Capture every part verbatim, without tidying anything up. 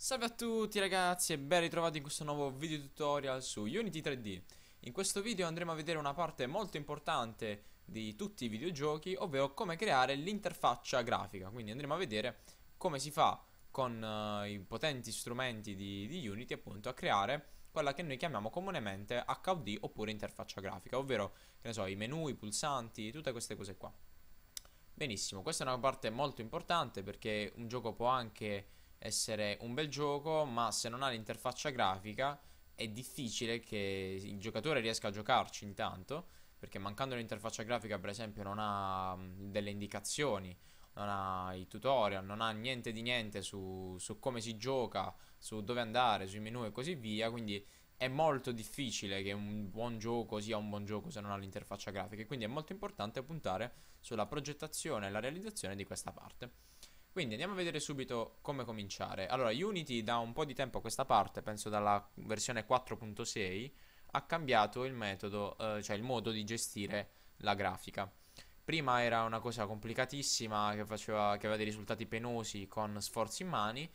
Salve a tutti ragazzi e ben ritrovati in questo nuovo video tutorial su Unity tre D. In questo video andremo a vedere una parte molto importante di tutti i videogiochi, ovvero come creare l'interfaccia grafica. Quindi andremo a vedere come si fa con uh, i potenti strumenti di, di Unity appunto a creare quella che noi chiamiamo comunemente H U D oppure interfaccia grafica, ovvero che ne so, i menu, i pulsanti, tutte queste cose qua. Benissimo, questa è una parte molto importante perché un gioco può anche essere un bel gioco, ma se non ha l'interfaccia grafica è difficile che il giocatore riesca a giocarci intanto, perché mancando l'interfaccia grafica, per esempio, non ha mh, delle indicazioni, non ha i tutorial, non ha niente di niente su, su come si gioca, su dove andare, sui menu e così via, quindi è molto difficile che un buon gioco sia un buon gioco se non ha l'interfaccia grafica, e quindi è molto importante puntare sulla progettazione e la realizzazione di questa parte. Quindi andiamo a vedere subito come cominciare. Allora, Unity da un po' di tempo a questa parte, penso dalla versione quattro punto sei, ha cambiato il metodo, eh, cioè il modo di gestire la grafica. Prima era una cosa complicatissima che faceva, che aveva dei risultati penosi con sforzi immani.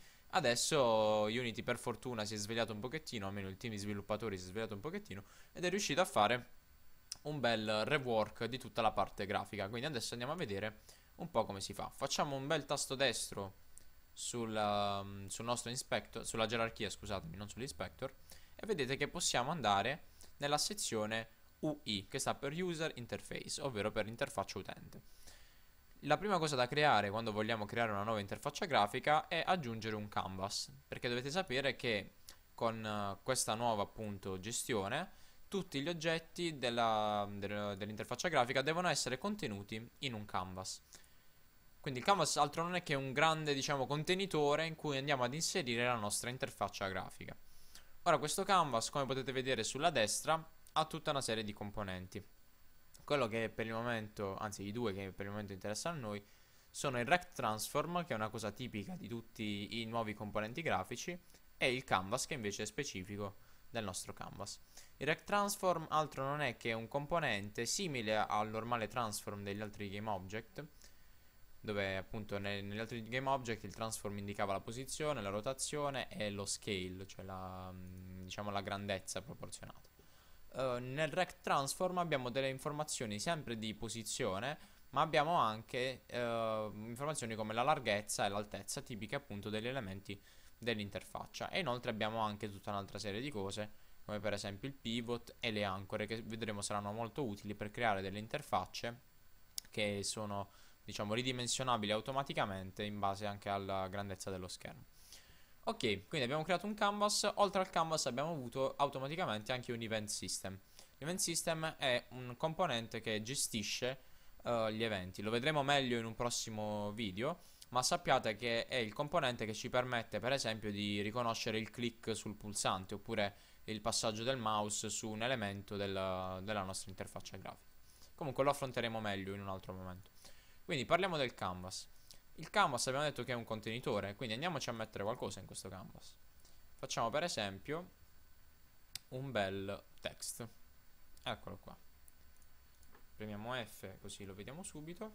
Adesso Unity per fortuna si è svegliato un pochettino, almeno il team di sviluppatori si è svegliato un pochettino ed è riuscito a fare un bel rework di tutta la parte grafica. Quindi adesso andiamo a vedere un po' come si fa. Facciamo un bel tasto destro sul, um, sul nostro inspector, sulla gerarchia, scusatemi, non sull'inspector, e vedete che possiamo andare nella sezione U I, che sta per User Interface, ovvero per l'interfaccia utente. La prima cosa da creare quando vogliamo creare una nuova interfaccia grafica è aggiungere un canvas, perché dovete sapere che con uh, questa nuova appunto gestione tutti gli oggetti della, del- dell'interfaccia grafica devono essere contenuti in un canvas. Quindi il canvas altro non è che un grande, diciamo, contenitore in cui andiamo ad inserire la nostra interfaccia grafica. Ora questo canvas, come potete vedere sulla destra, ha tutta una serie di componenti. Quello che per il momento, anzi i due che per il momento interessano a noi, sono il Rect Transform, che è una cosa tipica di tutti i nuovi componenti grafici, e il Canvas, che invece è specifico del nostro Canvas. Il Rect Transform altro non è che un componente simile al normale transform degli altri GameObject, dove appunto ne- negli altri GameObject il transform indicava la posizione, la rotazione e lo scale, cioè la, mm, diciamo la grandezza proporzionata. Uh, nel Rect Transform abbiamo delle informazioni sempre di posizione, ma abbiamo anche uh, informazioni come la larghezza e l'altezza tipiche appunto degli elementi dell'interfaccia. E inoltre abbiamo anche tutta un'altra serie di cose, come per esempio il pivot e le ancore, che vedremo saranno molto utili per creare delle interfacce che sono, diciamo, ridimensionabili automaticamente in base anche alla grandezza dello schermo. Ok, quindi abbiamo creato un canvas. Oltre al canvas abbiamo avuto automaticamente anche un event system. L'event system è un componente che gestisce uh, gli eventi. Lo vedremo meglio in un prossimo video, ma sappiate che è il componente che ci permette per esempio di riconoscere il click sul pulsante oppure il passaggio del mouse su un elemento della, della nostra interfaccia grafica. Comunque lo affronteremo meglio in un altro momento. Quindi parliamo del canvas. Il canvas abbiamo detto che è un contenitore, quindi andiamoci a mettere qualcosa in questo canvas. Facciamo per esempio un bel text. Eccolo qua. Premiamo F così lo vediamo subito.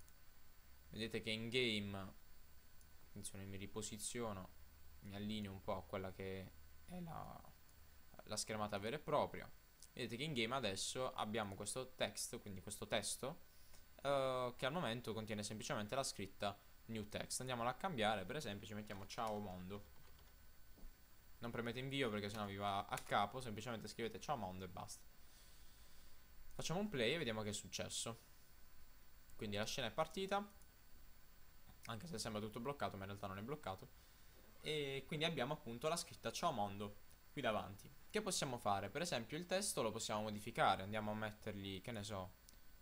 Vedete che in game, attenzione, mi riposiziono, mi allineo un po' a quella che è la, la schermata vera e propria. Vedete che in game adesso abbiamo questo text, quindi questo testo, uh, che al momento contiene semplicemente la scritta new text. Andiamola a cambiare, per esempio ci mettiamo ciao mondo. Non premete invio perché sennò vi va a capo, semplicemente scrivete ciao mondo e basta. Facciamo un play e vediamo che è successo. Quindi la scena è partita, anche se sembra tutto bloccato, ma in realtà non è bloccato. E quindi abbiamo appunto la scritta ciao mondo qui davanti. Che possiamo fare? Per esempio il testo lo possiamo modificare, andiamo a mettergli, che ne so,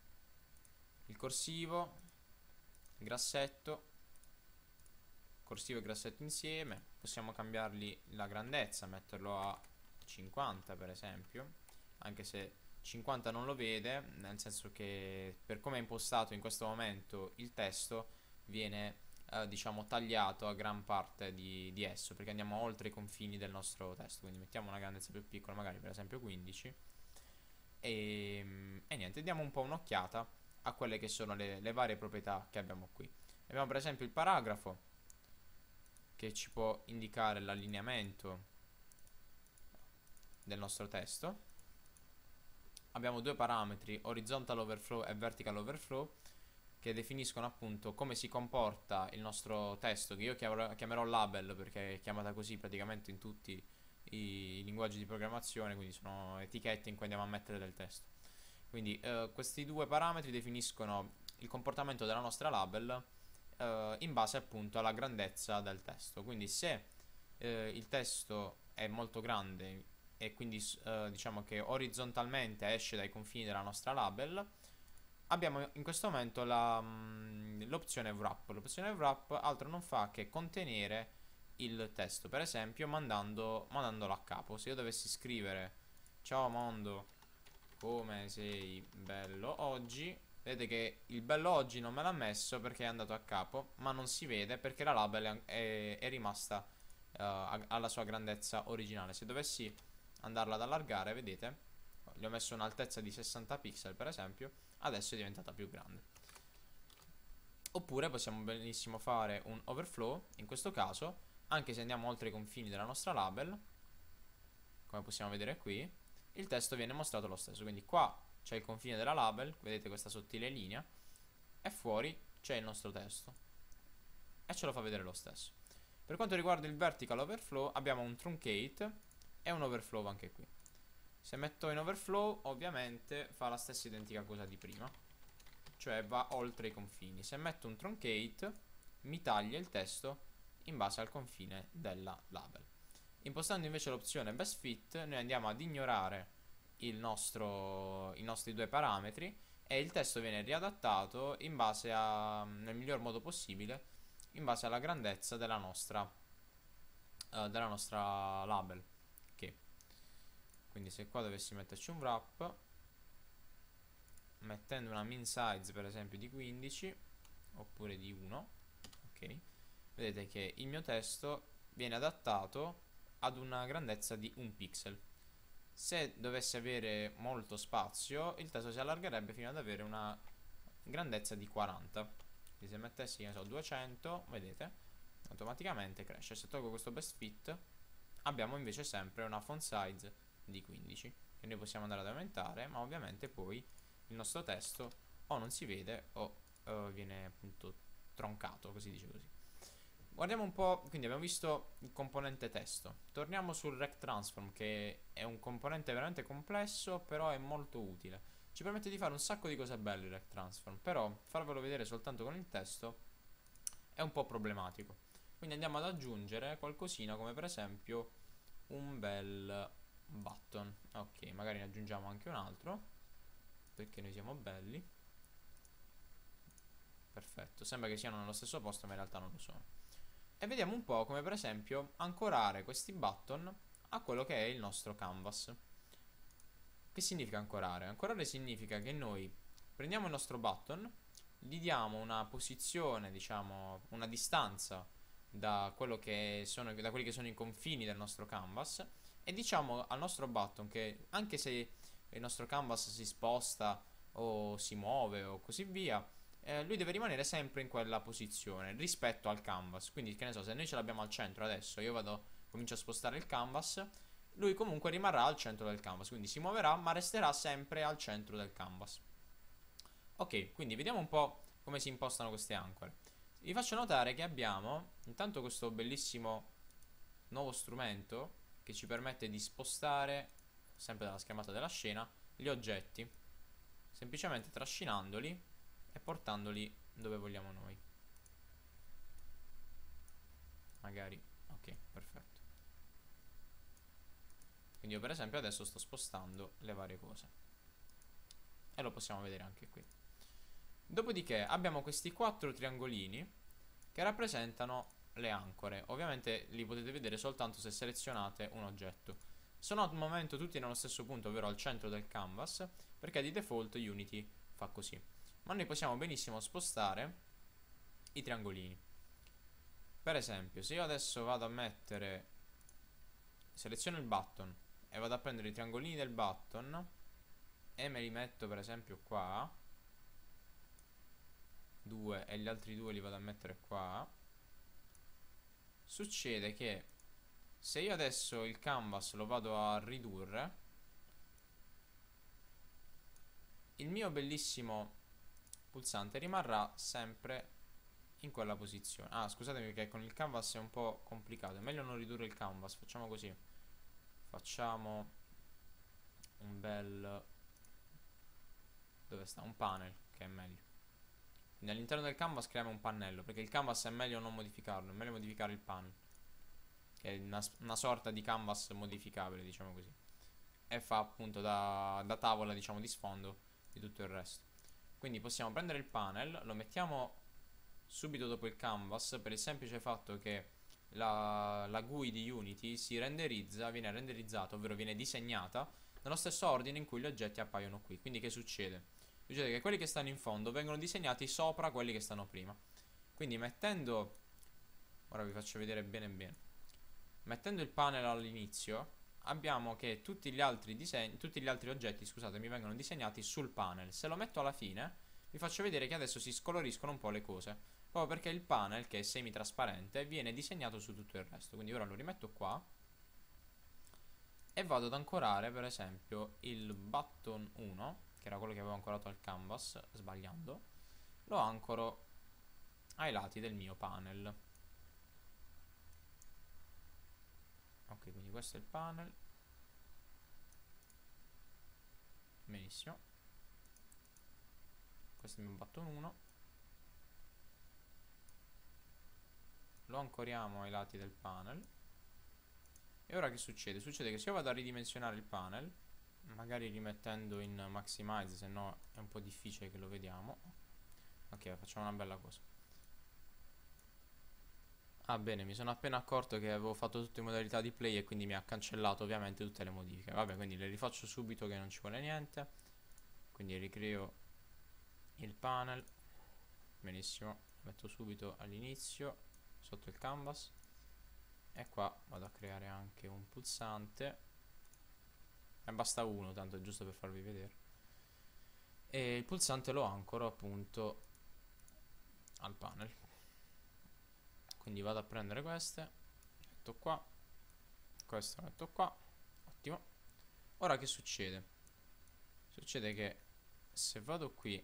il corsivo, il grassetto, corsivo e grassetto insieme. Possiamo cambiargli la grandezza, metterlo a cinquanta per esempio, anche se cinquanta non lo vede, nel senso che per come è impostato in questo momento il testo viene eh, diciamo tagliato a gran parte di, di esso, perché andiamo oltre i confini del nostro testo. Quindi mettiamo una grandezza più piccola, magari per esempio quindici, e, e niente, diamo un po' un'occhiata a quelle che sono le, le varie proprietà che abbiamo qui. Abbiamo per esempio il paragrafo, che ci può indicare l'allineamento del nostro testo. Abbiamo due parametri, horizontal overflow e vertical overflow, che definiscono appunto come si comporta il nostro testo, che io chiamerò, chiamerò label perché è chiamata così praticamente in tutti i linguaggi di programmazione, quindi sono etichette in cui andiamo a mettere del testo. Quindi eh, questi due parametri definiscono il comportamento della nostra label eh, in base appunto alla grandezza del testo. Quindi se eh, il testo è molto grande e quindi eh, diciamo che orizzontalmente esce dai confini della nostra label, abbiamo in questo momento l'opzione wrap. L'opzione wrap altro non fa che contenere il testo, per esempio mandando, mandandolo a capo. Se io dovessi scrivere ciao mondo, come sei bello oggi, vedete che il bello oggi non me l'ha messo perché è andato a capo, ma non si vede perché la label è, è rimasta uh, alla sua grandezza originale. Se dovessi andarla ad allargare, vedete, gli ho messo un'altezza di sessanta pixel per esempio, adesso è diventata più grande. Oppure possiamo benissimo fare un overflow, in questo caso, anche se andiamo oltre i confini della nostra label, come possiamo vedere qui, il testo viene mostrato lo stesso. Quindi qua c'è il confine della label, vedete questa sottile linea, e fuori c'è il nostro testo e ce lo fa vedere lo stesso. Per quanto riguarda il vertical overflow abbiamo un truncate e un overflow anche qui. Se metto in overflow ovviamente fa la stessa identica cosa di prima, cioè va oltre i confini. Se metto un truncate mi taglia il testo in base al confine della label. Impostando invece l'opzione best fit noi andiamo ad ignorare il nostro, i nostri due parametri e il testo viene riadattato in base a, nel miglior modo possibile, in base alla grandezza della nostra, uh, della nostra label. Okay. Quindi se qua dovessi metterci un wrap, mettendo una min size per esempio di quindici oppure di uno, ok, vedete che il mio testo viene adattato ad una grandezza di un pixel. Se dovesse avere molto spazio il testo si allargherebbe fino ad avere una grandezza di quaranta. Quindi se mettessi, che ne so, duecento, vedete, automaticamente cresce. Se tolgo questo best fit abbiamo invece sempre una font size di quindici che noi possiamo andare ad aumentare, ma ovviamente poi il nostro testo o non si vede o uh, viene appunto troncato, così dice così. Guardiamo un po', quindi abbiamo visto il componente testo. Torniamo sul rect transform, che è un componente veramente complesso, però è molto utile. Ci permette di fare un sacco di cose belle il rect transform, però farvelo vedere soltanto con il testo è un po' problematico. Quindi andiamo ad aggiungere qualcosina come per esempio un bel button. Ok, magari ne aggiungiamo anche un altro, perché noi siamo belli. Perfetto, sembra che siano nello stesso posto ma in realtà non lo sono. E vediamo un po' come per esempio ancorare questi button a quello che è il nostro canvas. Che significa ancorare? Ancorare significa che noi prendiamo il nostro button, gli diamo una posizione, diciamo, una distanza da, quello che sono, da quelli che sono i confini del nostro canvas e diciamo al nostro button che anche se il nostro canvas si sposta o si muove o così via, eh, lui deve rimanere sempre in quella posizione rispetto al canvas. Quindi che ne so, se noi ce l'abbiamo al centro adesso, io vado, comincio a spostare il canvas, lui comunque rimarrà al centro del canvas, quindi si muoverà ma resterà sempre al centro del canvas. Ok, quindi vediamo un po' come si impostano queste ancore. Vi faccio notare che abbiamo intanto questo bellissimo nuovo strumento che ci permette di spostare, sempre dalla schermata della scena, gli oggetti, semplicemente trascinandoli e portandoli dove vogliamo noi. Magari, ok, perfetto. Quindi io per esempio adesso sto spostando le varie cose e lo possiamo vedere anche qui. Dopodiché abbiamo questi quattro triangolini che rappresentano le ancore. Ovviamente li potete vedere soltanto se selezionate un oggetto. Sono al momento tutti nello stesso punto, ovvero al centro del canvas, perché di default Unity fa così. Ma noi possiamo benissimo spostare i triangolini. Per esempio, se io adesso vado a mettere, seleziono il button e vado a prendere i triangolini del button e me li metto per esempio qua, due, e gli altri due li vado a mettere qua, succede che se io adesso il canvas lo vado a ridurre, il mio bellissimo pulsante rimarrà sempre in quella posizione. Ah, scusatemi perché con il canvas è un po' complicato, è meglio non ridurre il canvas. Facciamo così, facciamo un bel, dove sta? Un panel, che è meglio. Quindi all'interno del canvas creiamo un pannello, perché il canvas è meglio non modificarlo, è meglio modificare il panel, che è una, una sorta di canvas modificabile, diciamo così, e fa appunto da, da tavola, diciamo, di sfondo di tutto il resto. Quindi possiamo prendere il panel, lo mettiamo subito dopo il canvas, per il semplice fatto che la, la G U I di Unity si renderizza, viene renderizzata, ovvero viene disegnata nello stesso ordine in cui gli oggetti appaiono qui. Quindi che succede? Succede che quelli che stanno in fondo vengono disegnati sopra quelli che stanno prima. Quindi mettendo, ora vi faccio vedere bene bene, mettendo il panel all'inizio abbiamo che tutti gli altri disegni, tutti gli altri oggetti, scusate, mi vengono disegnati sul panel. Se lo metto alla fine vi faccio vedere che adesso si scoloriscono un po' le cose, proprio perché il panel, che è semi-trasparente, viene disegnato su tutto il resto. Quindi ora lo rimetto qua e vado ad ancorare per esempio il button uno, che era quello che avevo ancorato al canvas sbagliando, lo ancoro ai lati del mio panel. Ok, quindi questo è il panel. Benissimo. Questo è il mio button uno. Lo ancoriamo ai lati del panel. E ora che succede? Succede che se io vado a ridimensionare il panel, magari rimettendo in maximize, se no è un po' difficile che lo vediamo. Ok, facciamo una bella cosa. Ah bene, mi sono appena accorto che avevo fatto tutto in modalità di play e quindi mi ha cancellato ovviamente tutte le modifiche. Vabbè, quindi le rifaccio subito che non ci vuole niente. Quindi ricreo il panel. Benissimo, lo metto subito all'inizio sotto il canvas. E qua vado a creare anche un pulsante. E basta uno, tanto è giusto per farvi vedere. E il pulsante lo ancoro appunto al panel. Quindi vado a prendere queste, metto qua, questo metto qua, ottimo. Ora che succede? Succede che se vado qui,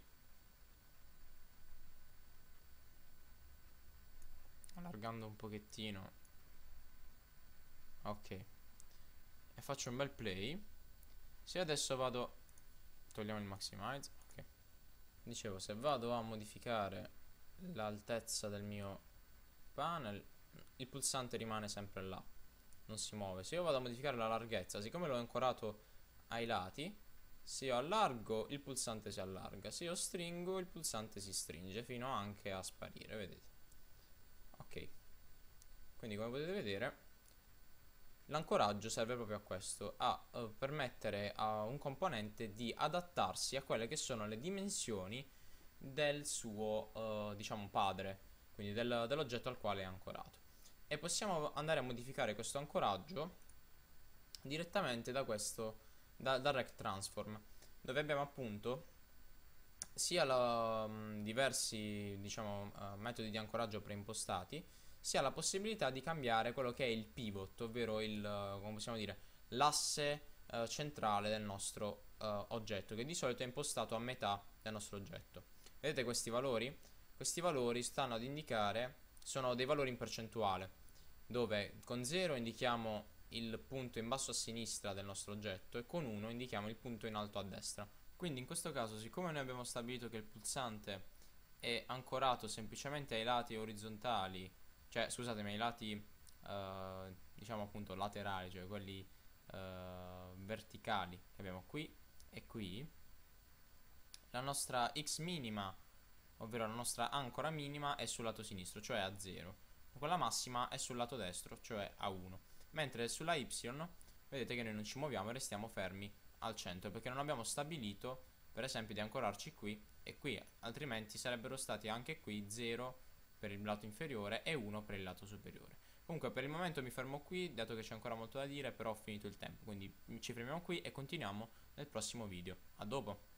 allargando un pochettino, ok, e faccio un bel play, se adesso vado, togliamo il maximize, ok, dicevo, se vado a modificare l'altezza del mio panel, il pulsante rimane sempre là, non si muove. Se io vado a modificare la larghezza, siccome l'ho ancorato ai lati, se io allargo il pulsante si allarga, se io stringo il pulsante si stringe fino anche a sparire, vedete? Ok, quindi come potete vedere l'ancoraggio serve proprio a questo, a uh, permettere a un componente di adattarsi a quelle che sono le dimensioni del suo uh, diciamo padre, quindi del, dell'oggetto al quale è ancorato. E possiamo andare a modificare questo ancoraggio direttamente da questo, da, da Rect Transform, dove abbiamo appunto sia la, um, diversi diciamo uh, metodi di ancoraggio preimpostati, sia la possibilità di cambiare quello che è il pivot, ovvero il, uh, come possiamo dire, l'asse uh, centrale del nostro uh, oggetto, che di solito è impostato a metà del nostro oggetto. Vedete questi valori? Questi valori stanno ad indicare, sono dei valori in percentuale, dove con zero indichiamo il punto in basso a sinistra del nostro oggetto e con uno indichiamo il punto in alto a destra. Quindi in questo caso, siccome noi abbiamo stabilito che il pulsante è ancorato semplicemente ai lati orizzontali, cioè scusatemi, ai lati eh, diciamo appunto laterali, cioè quelli eh, verticali che abbiamo qui e qui, la nostra x minima, ovvero la nostra ancora minima, è sul lato sinistro, cioè a zero. Quella massima è sul lato destro, cioè a uno. Mentre sulla y vedete che noi non ci muoviamo e restiamo fermi al centro, perché non abbiamo stabilito per esempio di ancorarci qui e qui, altrimenti sarebbero stati anche qui zero per il lato inferiore e uno per il lato superiore. Comunque per il momento mi fermo qui, dato che c'è ancora molto da dire, però ho finito il tempo, quindi ci fermiamo qui e continuiamo nel prossimo video. A dopo!